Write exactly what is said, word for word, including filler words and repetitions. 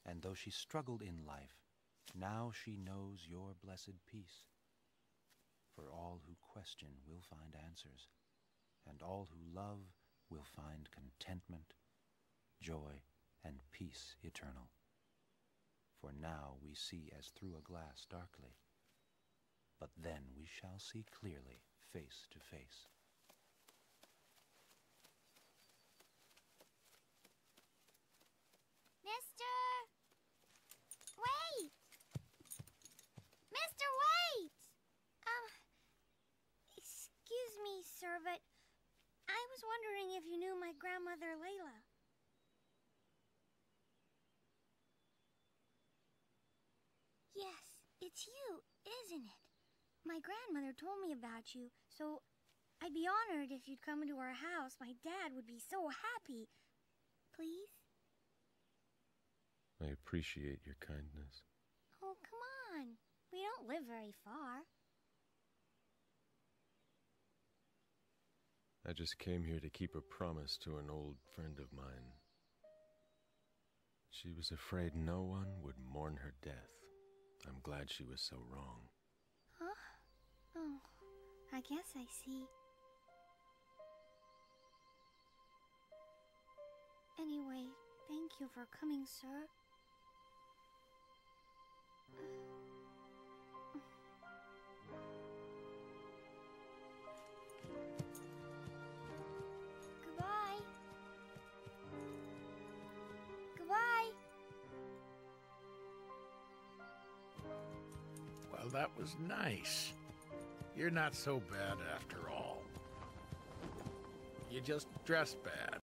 And though she struggled in life, now she knows your blessed peace. For all who question will find answers, and all who love will find contentment, joy, and peace eternal. For now we see as through a glass darkly, but then we shall see clearly, face to face. Mister! Wait! Mister, wait! Um, excuse me, sir, but I was wondering if you knew my grandmother Layla. Yes, it's you, isn't it? My grandmother told me about you, so I'd be honored if you'd come into our house. My dad would be so happy. Please? I appreciate your kindness. Oh, come on. We don't live very far. I just came here to keep a promise to an old friend of mine. She was afraid no one would mourn her death. I'm glad she was so wrong. Huh? Oh, I guess I see. Anyway, thank you for coming, sir. Goodbye. Goodbye. Well, that was nice. You're not so bad after all. You just dress bad.